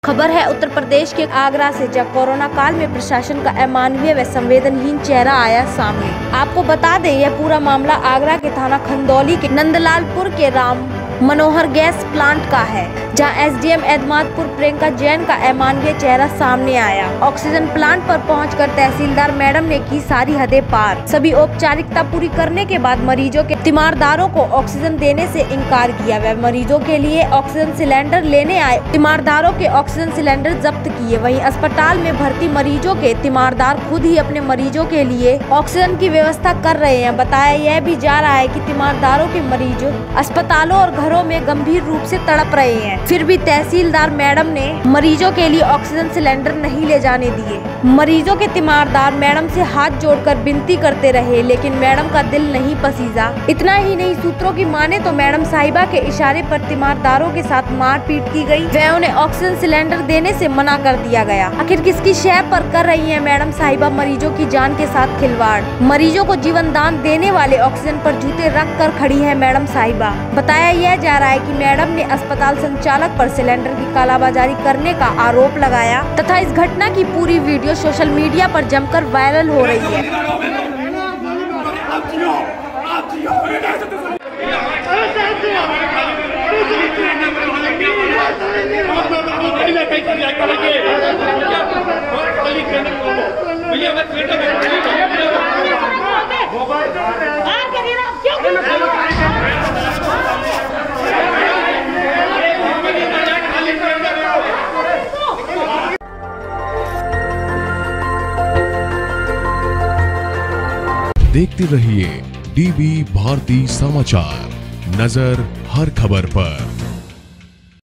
खबर है उत्तर प्रदेश के आगरा से, जहां कोरोना काल में प्रशासन का अमानवीय व संवेदनहीन चेहरा आया सामने। आपको बता दें, यह पूरा मामला आगरा के थाना खंदौली के नंदलालपुर के राम मनोहर गैस प्लांट का है, जहां एसडीएम एदमादपुर प्रियंका जैन का अमानवीय चेहरा सामने आया। ऑक्सीजन प्लांट पर पहुंचकर तहसीलदार मैडम ने की सारी हदें पार। सभी औपचारिकता पूरी करने के बाद मरीजों के तीमारदारों को ऑक्सीजन देने से इनकार किया। वह मरीजों के लिए ऑक्सीजन सिलेंडर लेने आए तीमारदारों के ऑक्सीजन सिलेंडर जब्त किए। वहीं अस्पताल में भर्ती मरीजों के तीमारदार खुद ही अपने मरीजों के लिए ऑक्सीजन की व्यवस्था कर रहे हैं। बताया यह भी जा रहा है कि तीमारदारों के मरीजों अस्पतालों और घरों में गंभीर रूप से तड़प रहे हैं, फिर भी तहसीलदार मैडम ने मरीजों के लिए ऑक्सीजन सिलेंडर नहीं ले जाने दिए। मरीजों के तीमारदार मैडम से हाथ जोड़कर विनती करते रहे, लेकिन मैडम का दिल नहीं पसीजा। इतना ही नहीं, सूत्रों की माने तो मैडम साहिबा के इशारे पर तीमारदारों के साथ मारपीट की गई व उन्हें ऑक्सीजन सिलेंडर देने से मना कर दिया गया। आखिर किसकी शय पर कर रही है मैडम साहिबा मरीजों की जान के साथ खिलवाड़? मरीजों को जीवन दान देने वाले ऑक्सीजन पर जूते रख कर खड़ी है मैडम साहिबा। बताया यह जा रहा है कि मैडम ने अस्पताल संचालक पर सिलेंडर की कालाबाजारी करने का आरोप लगाया तथा इस घटना की पूरी वीडियो सोशल मीडिया पर जमकर वायरल हो रही है। देखते रहिए डीबी भारती समाचार, नजर हर खबर पर।